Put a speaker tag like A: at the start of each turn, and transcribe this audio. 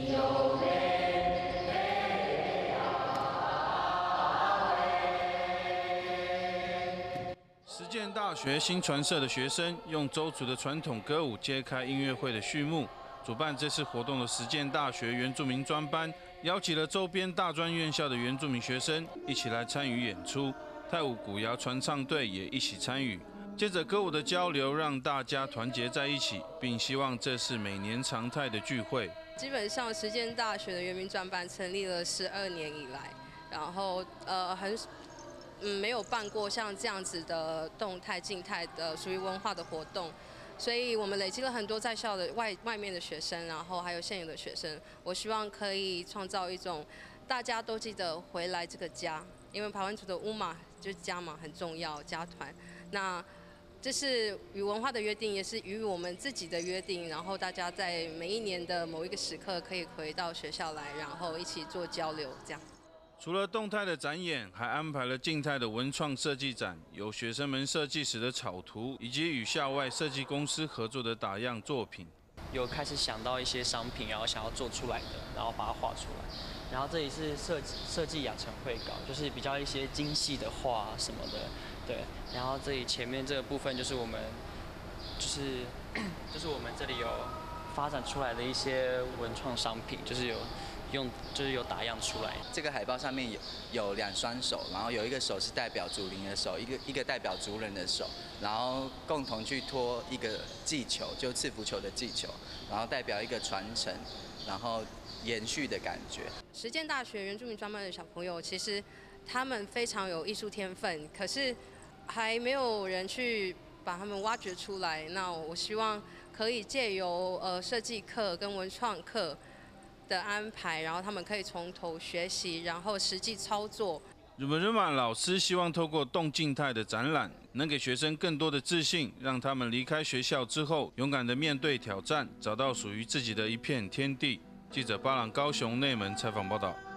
A: 实践大学新传社的学生用周族的传统歌舞揭开音乐会的序幕。主办这次活动的实践大学原住民专班，邀请了周边大专院校的原住民学生一起来参与演出。泰武古谣传唱队也一起参与。借着歌舞的交流，让大家团结在一起，并希望这是每年常态的聚会。
B: 基本上，实践大学的原民专班成立了12年以来，然后没有办过像这样子的动态、静态的属于文化的活动，所以我们累积了很多在校的外面的学生，然后还有现有的学生。我希望可以创造一种大家都记得回来这个家，因为排湾族的乌马就是家嘛，很重要，家团。那这是与文化的约定，也是与我们自己的约定。然后大家在每一年的某一个时刻，可以回到学校来，然后一起做交流，这样。
A: 除了动态的展演，还安排了静态的文创设计展，由学生们设计时的草图，以及与校外设计公司合作的打样作品。
C: 有开始想到一些商品，然后想要做出来的，然后把它画出来。然后这里是设计养成会稿，就是比较一些精细的画什么的，对。然后这里前面这个部分就是我们，就是我们这里有发展出来的一些文创商品，就是有打样出来。
D: 这个海报上面有2双手，然后有一个手是代表祖灵的手，一个代表族人的手，然后共同去托一个祭球，就赐福球的祭球，然后代表一个传承，然后延续的感觉。
B: 实践大学原住民专班的小朋友，其实他们非常有艺术天分，可是还没有人去把他们挖掘出来。那我希望可以借由设计课跟文创课的安排，然后他们可以从头学习，然后实际操作。
A: Rumah老师希望透过动静态的展览，能给学生更多的自信，让他们离开学校之后，勇敢地面对挑战，找到属于自己的一片天地。记者巴朗高雄内门采访报道。